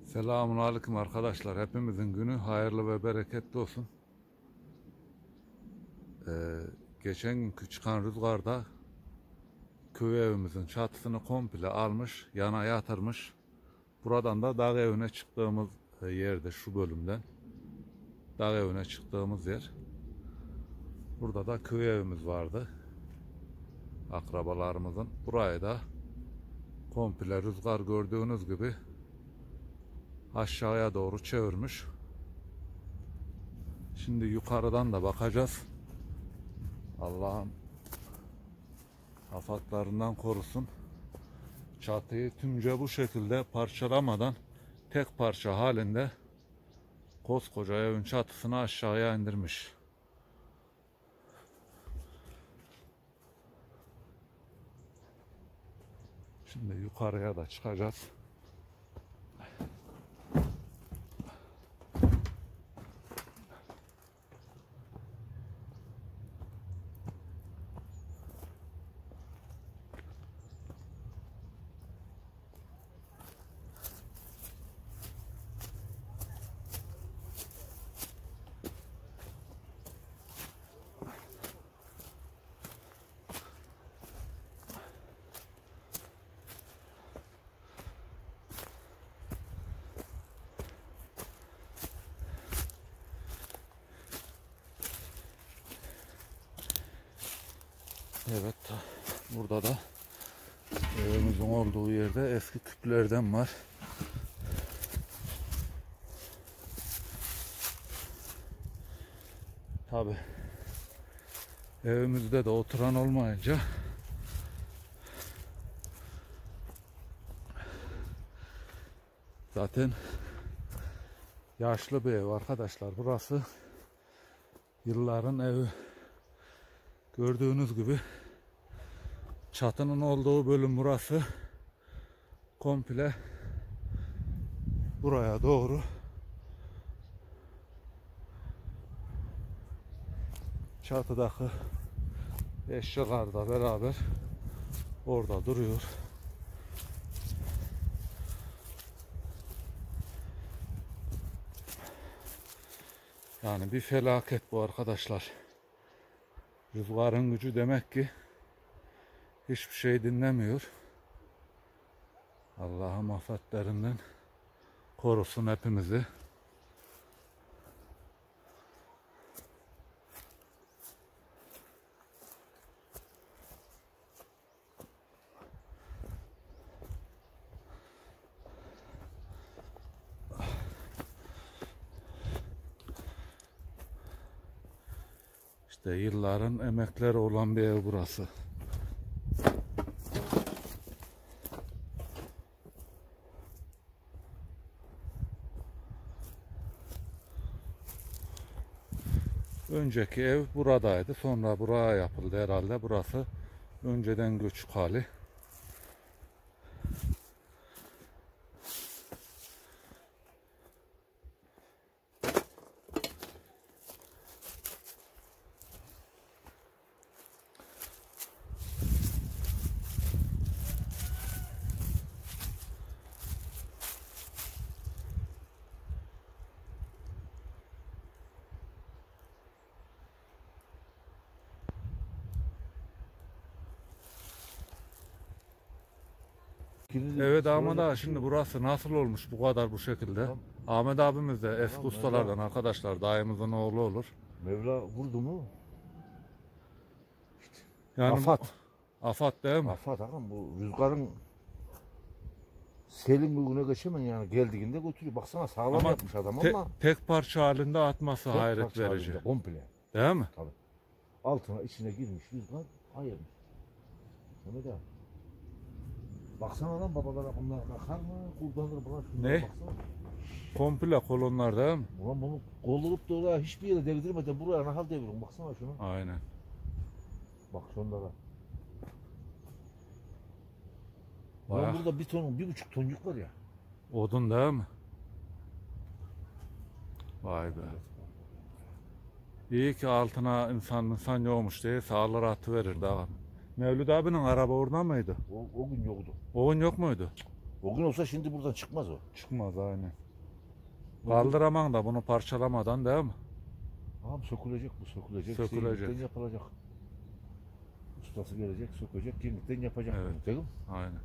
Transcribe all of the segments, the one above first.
Selamun aleyküm arkadaşlar. Hepimizin günü hayırlı ve bereketli olsun. Geçen günkü çıkan rüzgarda köy evimizin çatısını komple almış, yana yatırmış. Buradan da dağ evine çıktığımız yerde, şu bölümden dağ evine çıktığımız yer. Burada da köy evimiz vardı, akrabalarımızın. Burayı da komple rüzgar gördüğünüz gibi aşağıya doğru çevirmiş. Şimdi yukarıdan da bakacağız. Allah'ım afatlarından korusun. Çatıyı tümce bu şekilde parçalamadan tek parça halinde koskoca evin çatısını aşağıya indirmiş. Şimdi yukarıya da çıkacağız. Evet, burada da evimizin olduğu yerde eski küplerden var. Tabi evimizde de oturan olmayınca zaten yaşlı bir ev arkadaşlar. Burası yılların evi. Gördüğünüz gibi çatının olduğu bölüm burası. Komple buraya doğru çatıdaki eşyalar da beraber orada duruyor. Yani bir felaket bu arkadaşlar. Rüzgarın gücü demek ki hiçbir şey dinlemiyor. Allah'ım afetlerinden korusun hepimizi. İşte yılların emekleri olan bir ev burası. Önceki ev buradaydı. Sonra buraya yapıldı herhalde. Burası önceden göçük hali. Evet Ahmet abi, şimdi burası nasıl olmuş bu kadar bu şekilde? Ahmet abimiz de eski ustalardan arkadaşlar, dayımızın oğlu olur. Mevla vurdu mu? Yani Afat. Afat değil mi? Afat ağam, bu rüzgarın selin bugüne geçemem yani, geldiğinde götürüyor. Baksana sağlam Ama yapmış adam ama tek parça halinde atması tek hayret parça verici. halinde, komple. Değil mi? Tabii. Altına içine girmiş rüzgar ayırmış. Öyle de. Baksana lan, babalara bunlar bakar mı? Kullanır bunlar, şunlara Ne? baksana. Komple kolonlar değil mi? Ulan bunu koldurup da oraya hiçbir yere devdirmeden buraya nahal deviriyorum. Baksana şunu. Aynen. Bak şunlara. Bayağı. Ulan burada bir ton, 1,5 tonluk var ya. Odun değil mi? Vay be. İyi ki altına insan yokmuş diye sağlar atı verirdi ağam. Mevlüt abinin araba orada mıydı? O gün yoktu. O gün yok muydu? O gün olsa şimdi buradan çıkmaz o. Çıkmaz aynen. O gün- Kaldıramam da bunu parçalamadan değil mi? Abi sökülecek bu, sökülecek. Sökülecek. Kemikten yapılacak. Ustası gelecek, sökecek, kemikten yapacak Evet. bunu, değil mi? Aynen.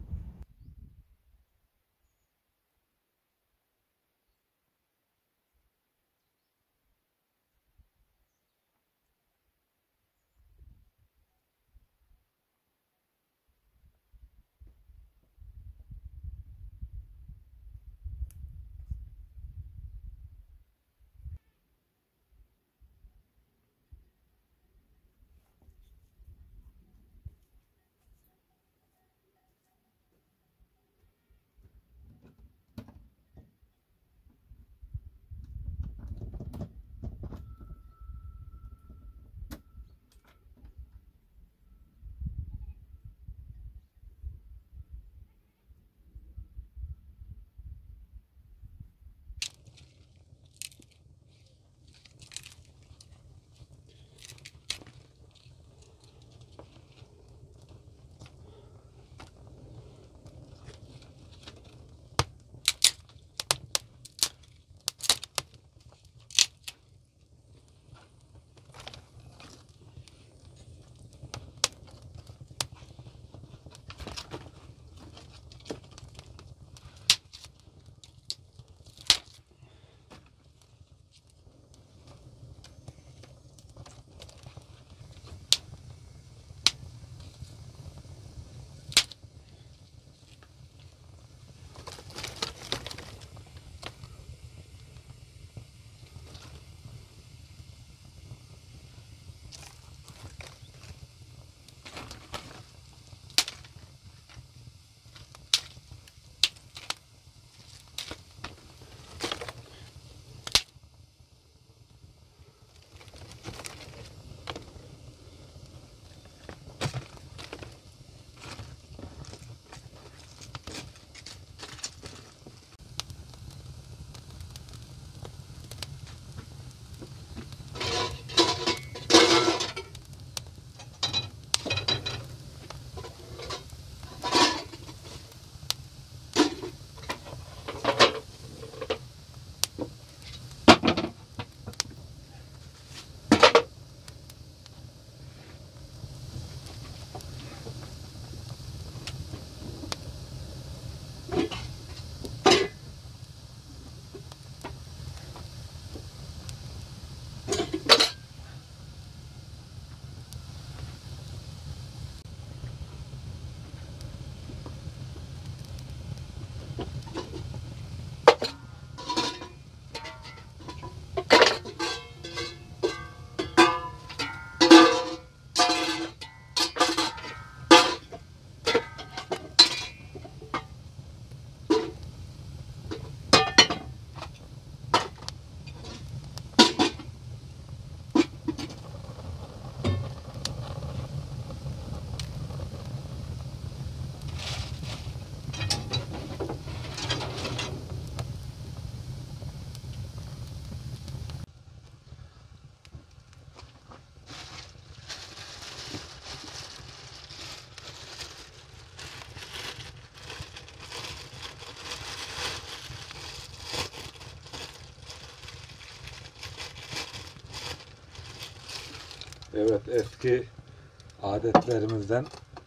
Evet, eski adetlerimizden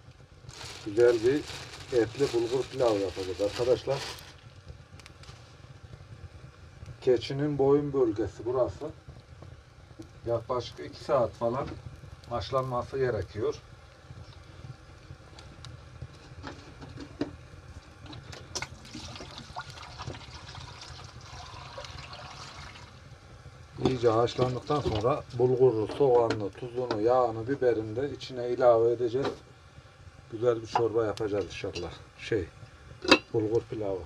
güzel bir etli bulgur pilavı yapacağız arkadaşlar. Keçinin boyun bölgesi burası. Yaklaşık 2 saat falan haşlanması gerekiyor. İyice haşlandıktan sonra bulguru, soğanlı, tuzunu, yağını, biberini de içine ilave edeceğiz. Güzel bir çorba yapacağız inşallah. Bulgur pilavı.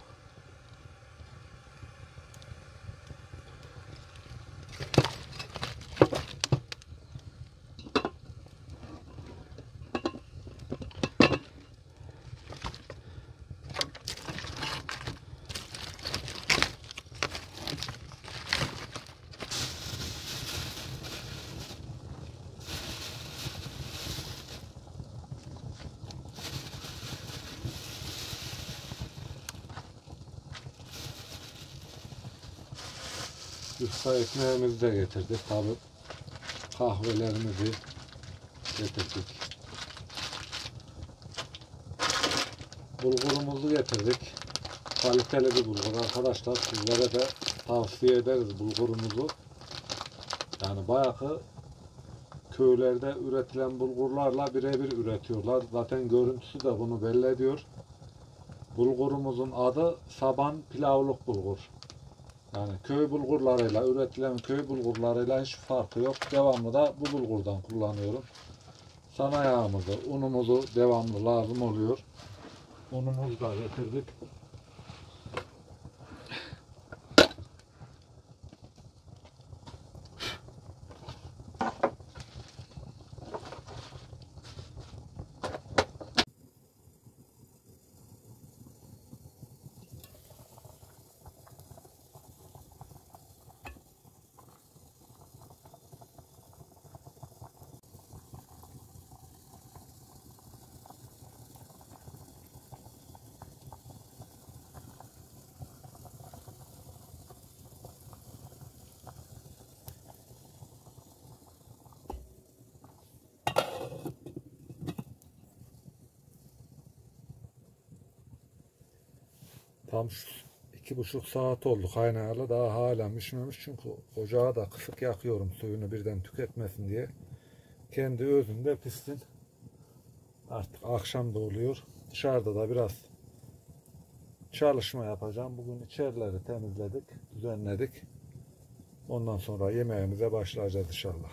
Yufka ekmeğimizi de getirdik tabi. Kahvelerimizi getirdik. Bulgurumuzu getirdik. Kaliteli bir bulgur arkadaşlar. Sizlere de tavsiye ederiz bulgurumuzu. Yani bayağı köylerde üretilen bulgurlarla birebir üretiyorlar. Zaten görüntüsü de bunu belli ediyor. Bulgurumuzun adı Saban pilavlık bulgur. Yani köy bulgurlarıyla üretilen köy bulgurlarıyla hiç farkı yok. Devamlı da bu bulgurdan kullanıyorum. Sana yağımızı, unumuzu devamlı lazım oluyor. Unumuzu da getirdik. Tam 2,5 saat oldu kaynayalı. Daha hala pişmemiş çünkü ocağı da kısık yakıyorum suyunu birden tüketmesin diye. Kendi özünde pişsin. Artık akşam da oluyor. Dışarıda da biraz çalışma yapacağım. Bugün içerileri temizledik, düzenledik. Ondan sonra yemeğimize başlayacağız inşallah.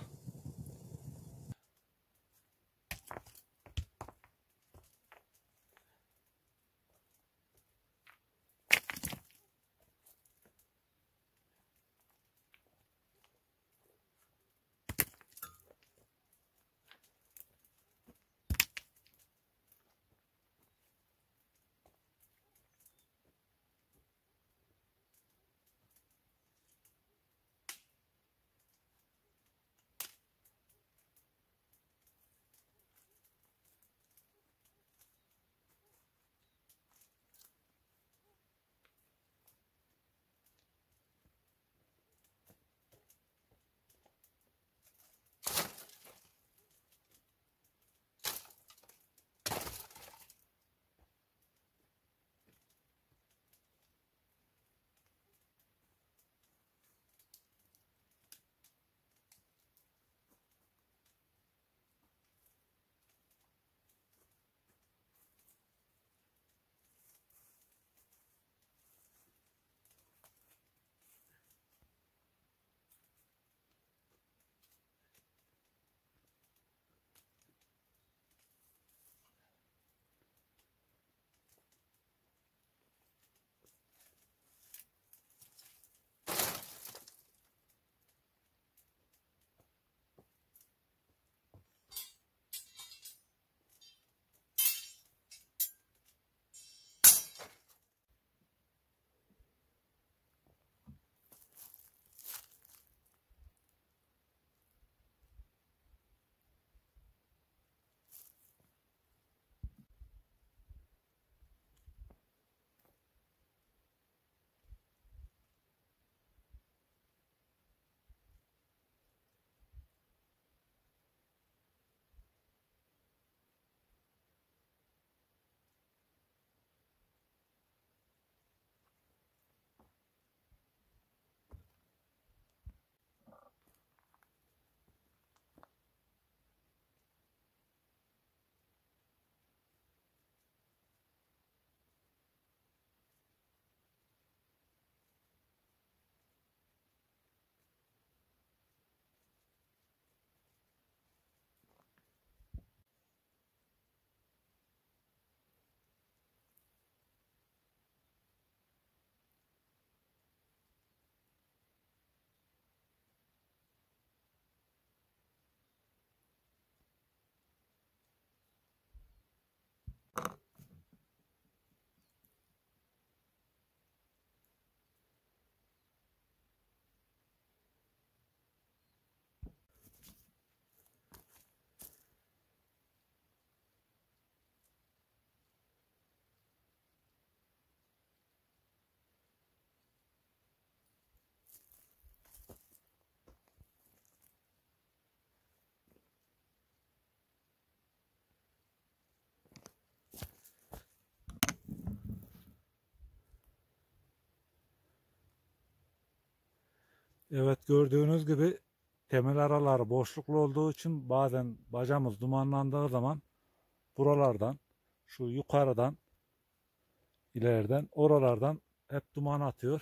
Evet, gördüğünüz gibi temel araları boşluklu olduğu için bazen bacamız dumanlandığı zaman buralardan, şu yukarıdan, ileriden, oralardan hep duman atıyor.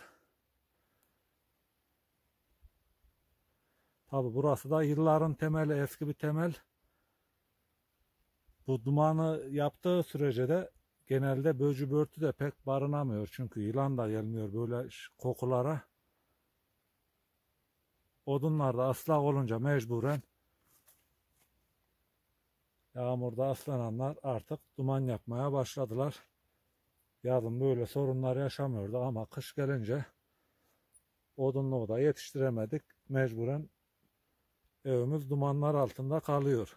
Tabi burası da yılların temeli, eski bir temel. Bu dumanı yaptığı sürece de genelde böcü börtü de pek barınamıyor. Çünkü yılan da gelmiyor böyle kokulara. Odunlar da ıslak olunca mecburen yağmurda ıslananlar artık duman yapmaya başladılar. Yazın böyle sorunlar yaşamıyorduk ama kış gelince odunluğu da yetiştiremedik. Mecburen evimiz dumanlar altında kalıyor.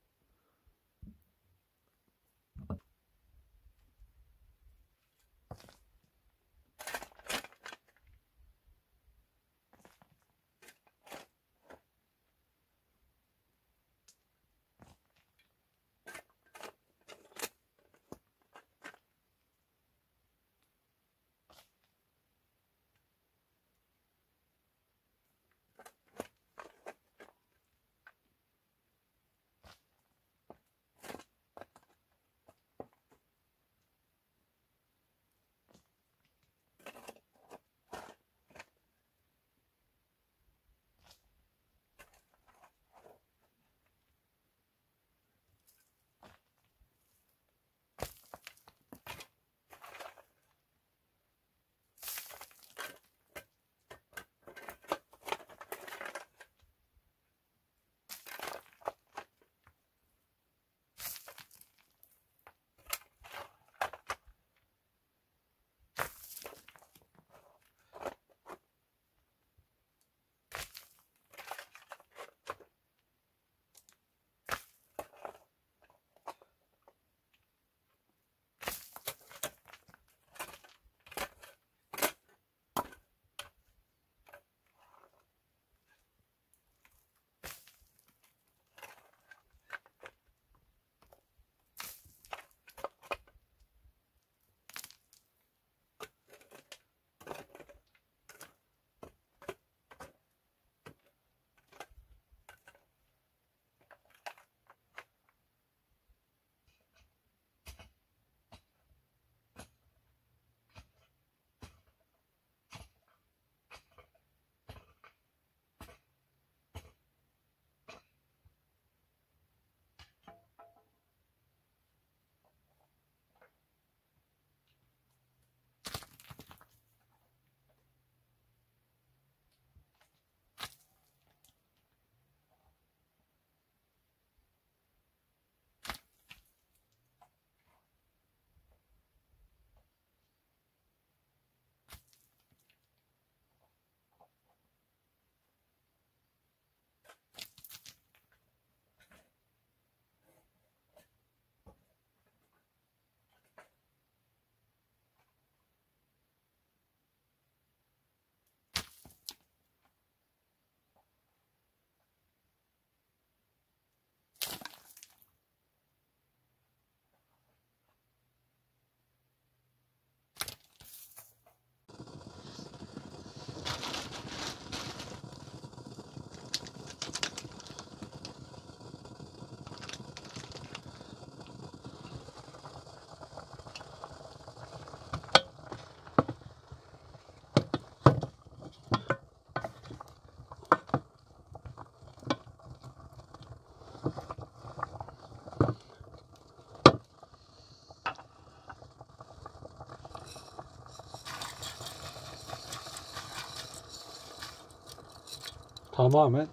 Tamamen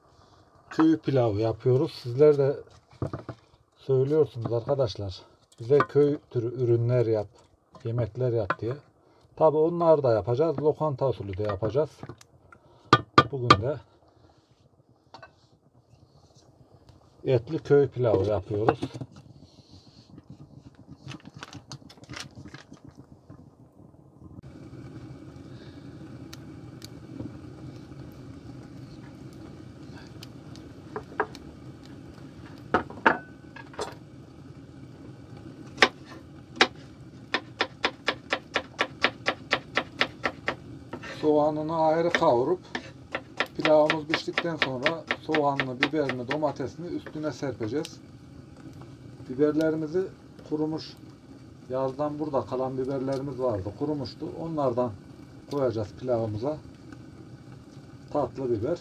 köy pilavı yapıyoruz. Sizler de söylüyorsunuz arkadaşlar. Bize köy türü ürünler yap, yemekler yap diye. Tabi onları da yapacağız. Lokanta usulü de yapacağız. Bugün de etli köy pilavı yapıyoruz. Soğanını ayrı kavurup Pilavımız piştikten sonra soğanlı, biberini, domatesini üstüne serpeceğiz. Biberlerimizi kurumuş, yazdan burada kalan biberlerimiz vardı, kurumuştu. Onlardan koyacağız pilavımıza. Tatlı biber.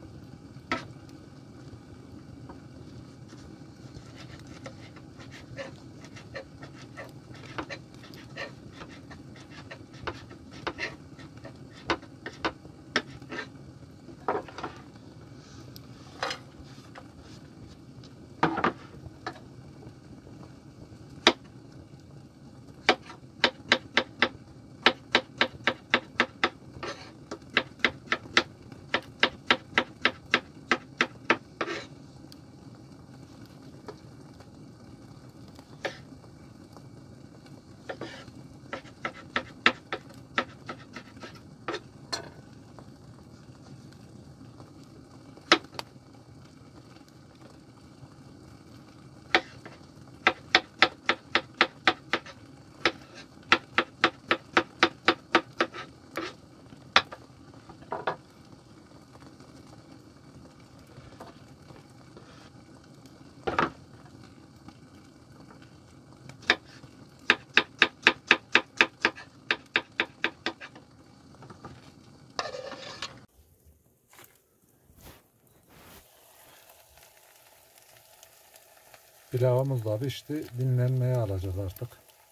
Pilavımız da pişti. Dinlenmeye alacağız artık.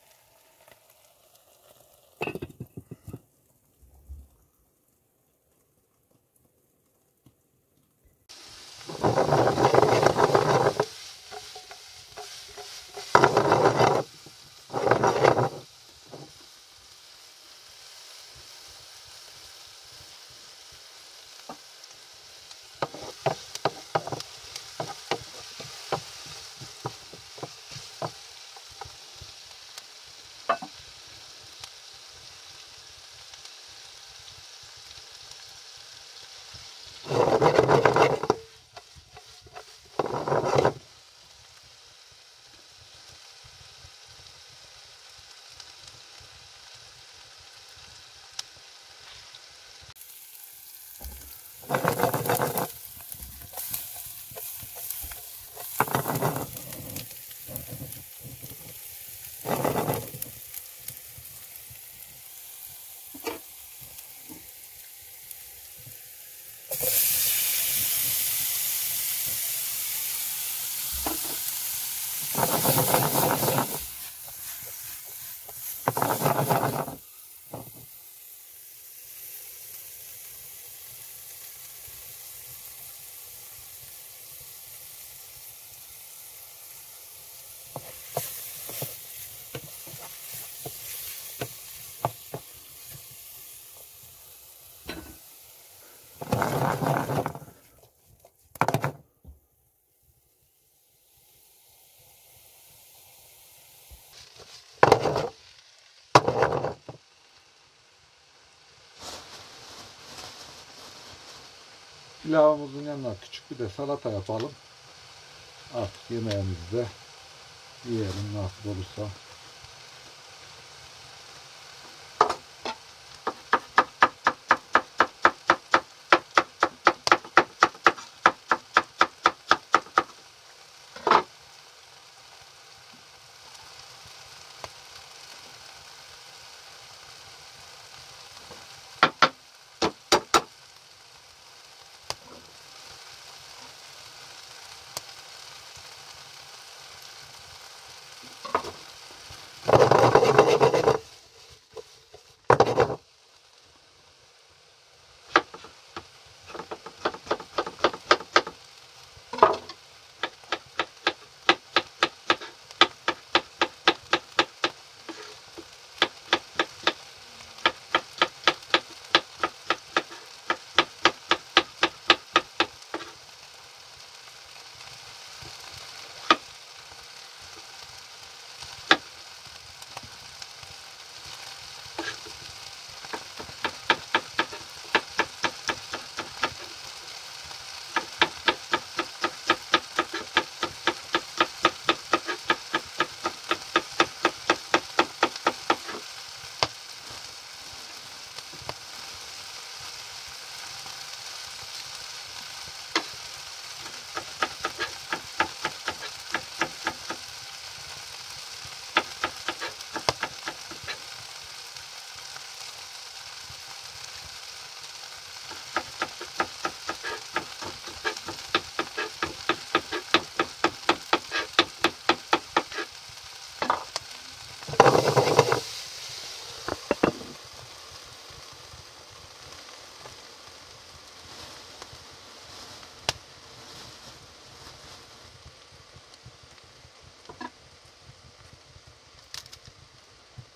Pilavımızın yanına küçük bir de salata yapalım. Artık yemeğimizi de yiyelim nasıl olursa.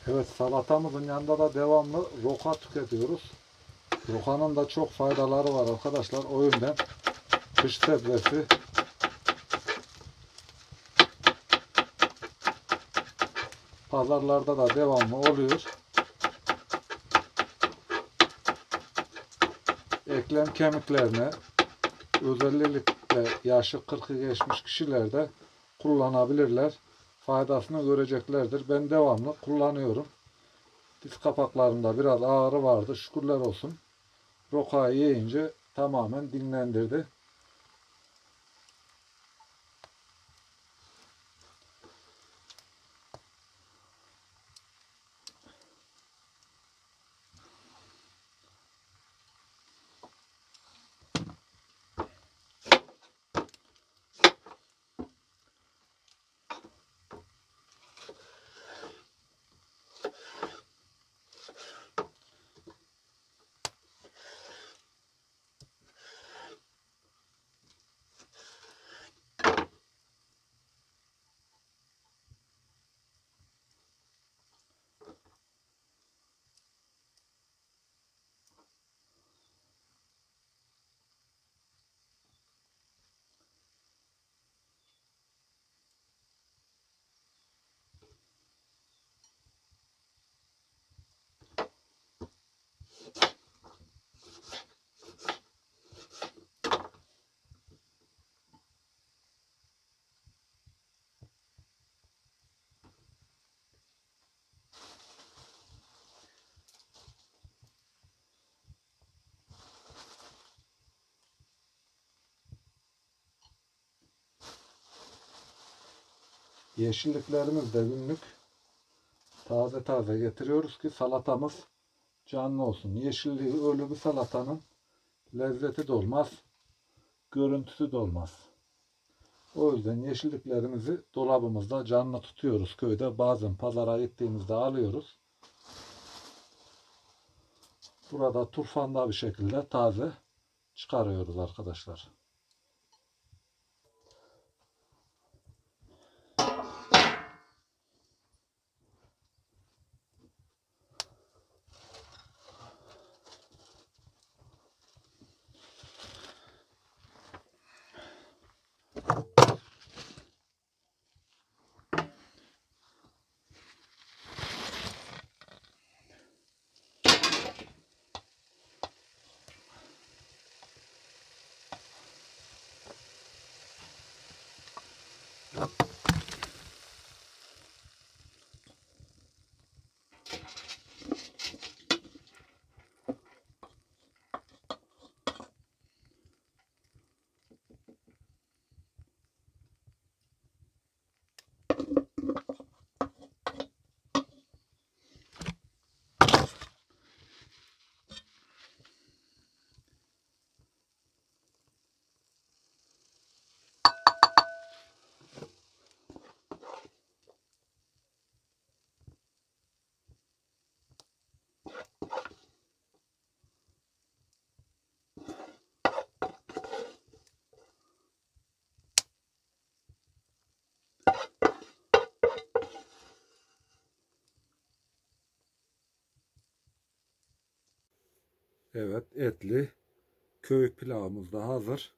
Evet, salatamızın yanında da devamlı roka tüketiyoruz. Rokanın da çok faydaları var arkadaşlar. O yüzden kış sebzesi pazarlarda da devamlı oluyor. Eklem kemiklerine, özellikle yaşı 40'ı geçmiş kişiler de kullanabilirler. Faydasını göreceklerdir. Ben devamlı kullanıyorum. Diz kapaklarımda biraz ağrı vardı. Şükürler olsun. Rokayı yiyince tamamen dinlendirdi. Yeşilliklerimiz de günlük taze taze getiriyoruz ki salatamız canlı olsun. Yeşilliği ölü bir salatanın lezzeti de olmaz, görüntüsü de olmaz. O yüzden yeşilliklerimizi dolabımızda canlı tutuyoruz köyde. Bazen pazara gittiğimizde alıyoruz. Burada turfanda bir şekilde taze çıkarıyoruz arkadaşlar. Evet, etli köy pilavımız da hazır.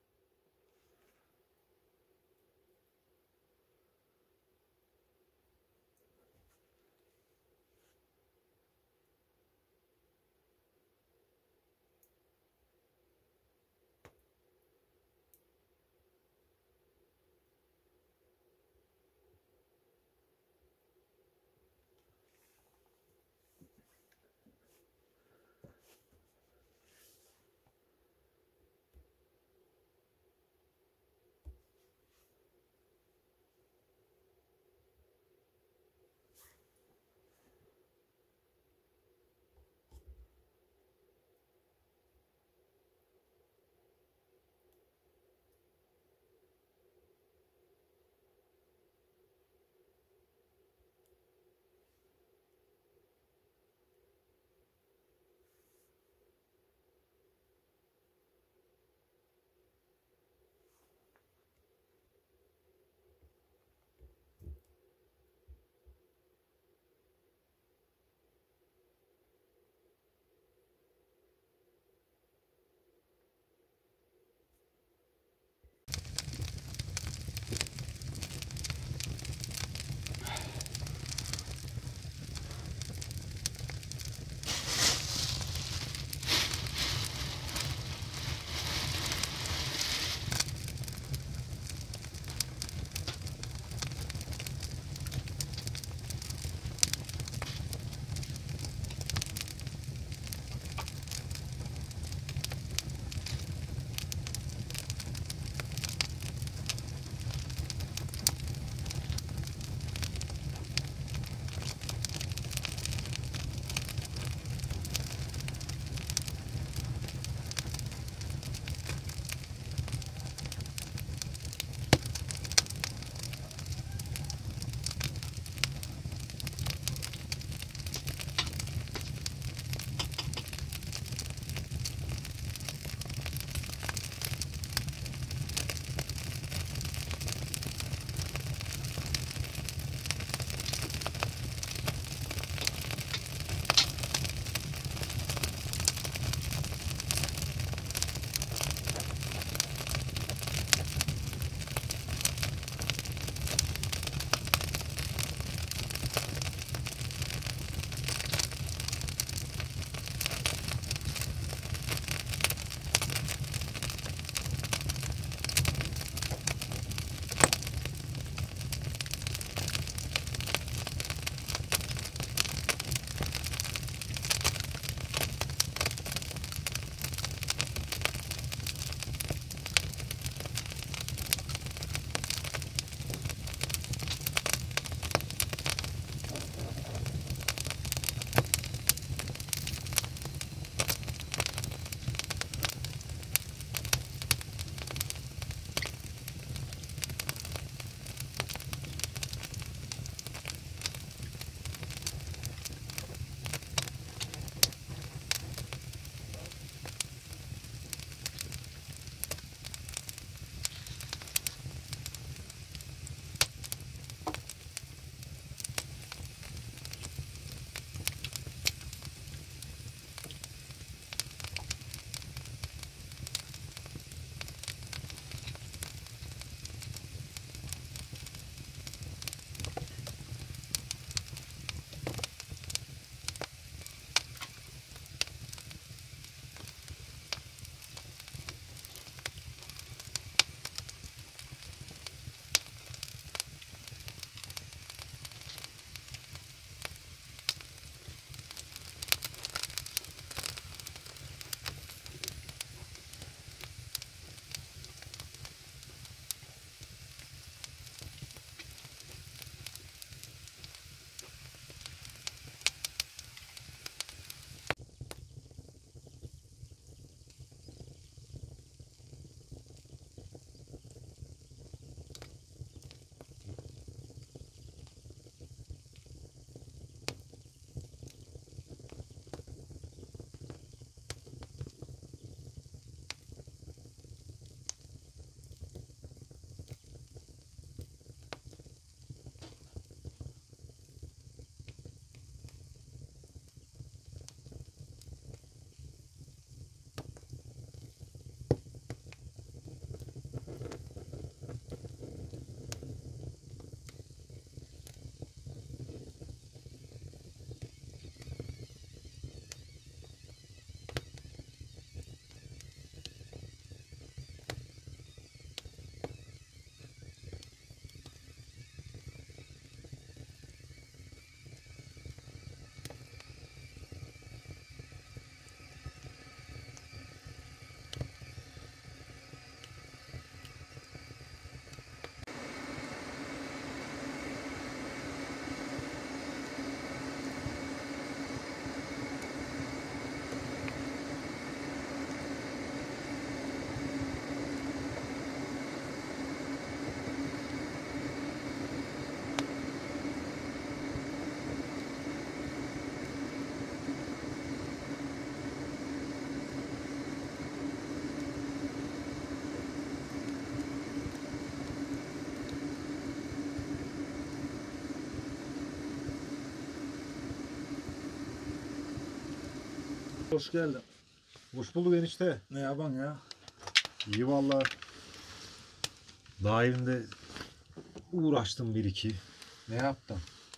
Hoş geldin. Hoş bulduk enişte. Ne yapan ya? İyi valla. Daha evinde uğraştım bir iki. Ne yaptın?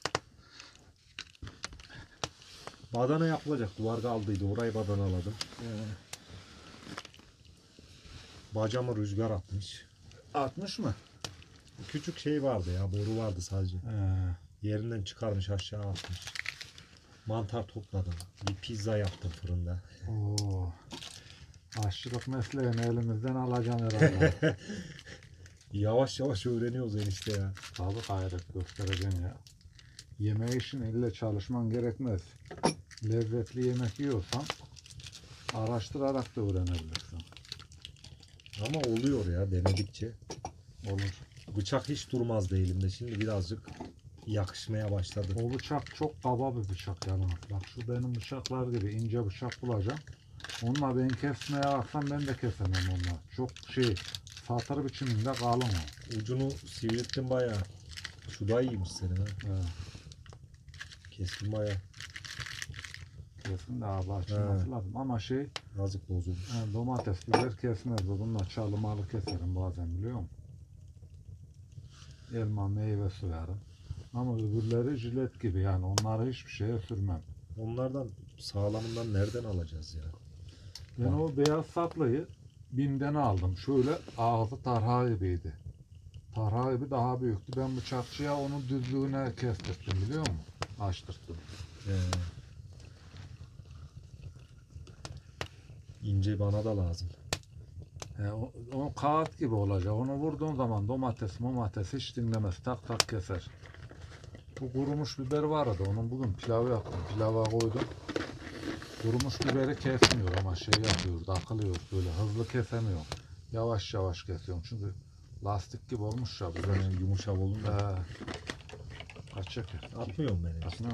Badana yapılacak. Duvar kaldıydı. Orayı badanaladım. Bacamı rüzgar atmış. 60 mı? Küçük şey vardı ya. Boru vardı sadece. Yerinden çıkarmış aşağı atmış. Mantar topladım. Bir pizza yaptım fırında. Oo. Aşçılık mesleğini elimizden alacaksın herhalde. Yavaş yavaş öğreniyoruz enişte ya. Tabii gayret göstereceksin ya. Yemeği için ille çalışman gerekmez. Lezzetli yemek yiyorsan araştırarak da öğrenebilirsin. Ama oluyor ya denedikçe. Olur. Bıçak hiç durmazdı elimde. Şimdi birazcık yakışmaya başladı. O bıçak çok kaba bir bıçak yani. Bak şu benim bıçaklar gibi ince bıçak bulacağım. Onunla ben kesmeye baksam ben de kesemem onunla. Çok satır biçiminde kalın o. Ucunu sivrilttim bayağı. Şu da iyiymiş senin ha. Evet. Kestim bayağı. Kesin de abi açılması lazım ama Azıcık bozulmuş. domates biber kesmez. Bununla çalımalı keserim bazen biliyor musun? Elma meyve soyarım. Ama öbürleri jilet gibi yani onları hiçbir şeye sürmem. Onlardan sağlamından nereden alacağız ya? Ben o beyaz saplıyı BİM'den aldım. Şöyle ağzı tarha gibiydi. Tarha gibi daha büyüktü. Ben bıçakçıya onun düzlüğüne kestirdim biliyor musun? Açtırttım. İnce bana da lazım. O kağıt gibi olacak. Onu vurduğun zaman domates hiç dinlemez. Tak tak keser. Bu kurumuş biber vardı. Onun bugün pilavı yaptım. Pilava koydum. Kurumuş biberi kesmiyor ama yapıyor, takılıyor böyle hızlı kesemiyor. Yavaş yavaş kesiyorum çünkü lastik gibi olmuş ya biber. Yumuşak olunca. Kaç çeker? Atmıyorum ben. Atmıyor mu?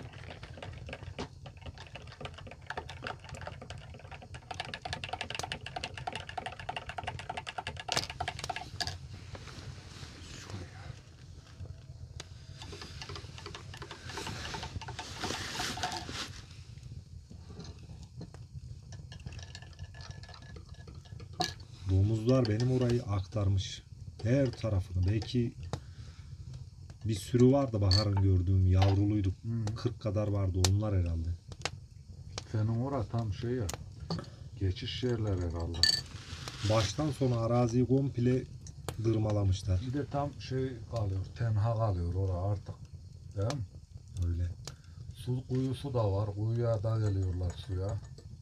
Domuzlar benim orayı aktarmış. Her tarafını. Belki bir sürü vardı baharın gördüğüm. Yavruluydu. 40 kadar vardı onlar herhalde. Senin ora tam ya. Geçiş yerler herhalde. Baştan sona araziyi komple dırmalamışlar. Bir de tam kalıyor, tenha kalıyor ora artık. Değil mi? Öyle. Su kuyusu da var. Kuyuya da geliyorlar suya.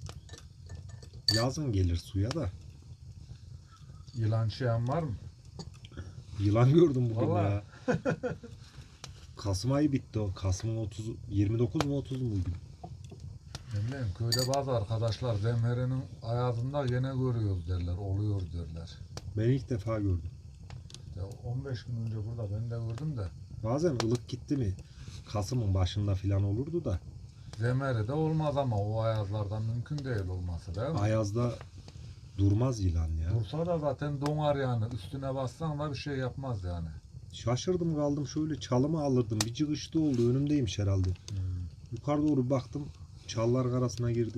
Yazın gelir suya da. Yılan çiğen var mı? Yılan gördüm bugün Vallahi. ya. Kasım ayı bitti o. Kasım'ın 29 mu 30 mu bugün? Ne bileyim köyde bazı arkadaşlar zemherinin ayazında gene görüyoruz derler, oluyor derler. Ben ilk defa gördüm. Ya 15 gün önce burada ben de gördüm de. Bazen ılık gitti mi Kasım'ın başında filan olurdu da. Zemheride olmaz ama o ayazlardan mümkün değil olması değil mi? Ayazda durmaz yılan ya. Dursa da zaten donar yani üstüne bassan da bir şey yapmaz yani. Şaşırdım kaldım şöyle çalımı alırdım. Bir cıgıştı oldu önümdeymiş herhalde. Yukarı doğru baktım çallar arasına girdi.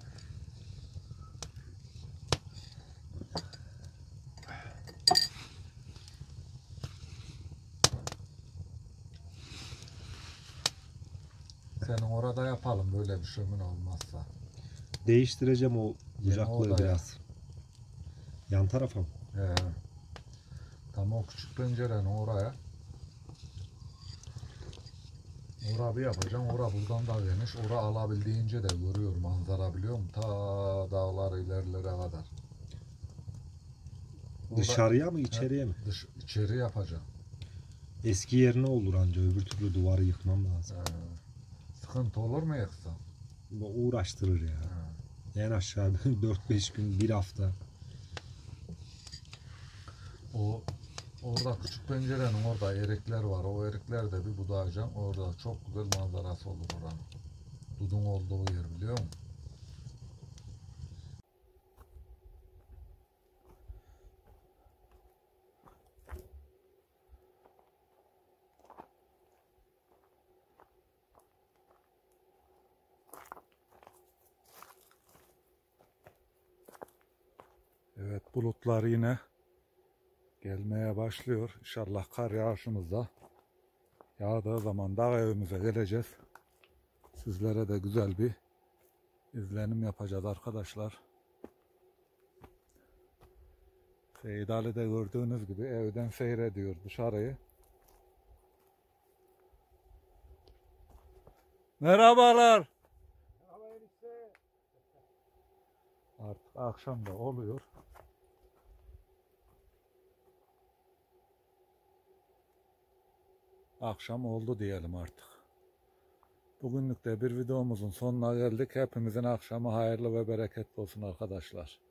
Senin orada yapalım böyle bir şömine olmazsa. Değiştireceğim o Yine bucaklığı odaya. biraz. Yan tarafa mı? He. Tam o küçük pencerenin oraya. Ora bir yapacağım. Ora buradan da geniş. Ora alabildiğince de görüyor manzara biliyor musun? Ta dağlar ilerlere kadar. Orada- Dışarıya mı içeriye mi? İçeri yapacağım. Eski yerine olur anca öbür türlü duvarı yıkmam lazım. Sıkıntı olur mu yoksa? Bu uğraştırır ya. En aşağı 4-5 gün bir hafta. Orada küçük pencerenin orada erikler var. O erikler de bir budayacağım. Orada çok güzel manzarası olur oranın. Dudun olduğu yer biliyor musun? Bulutlar yine gelmeye başlıyor. İnşallah kar yağışımız da yağdığı zaman dağ evimize geleceğiz. Sizlere de güzel bir izlenim yapacağız arkadaşlar. Seyit Ali de gördüğünüz gibi evden seyrediyor dışarıyı. Merhabalar. Artık akşam da oluyor. Akşam oldu diyelim artık. Bugünlük de bir videomuzun sonuna geldik. Hepimizin akşamı hayırlı ve bereketli olsun arkadaşlar.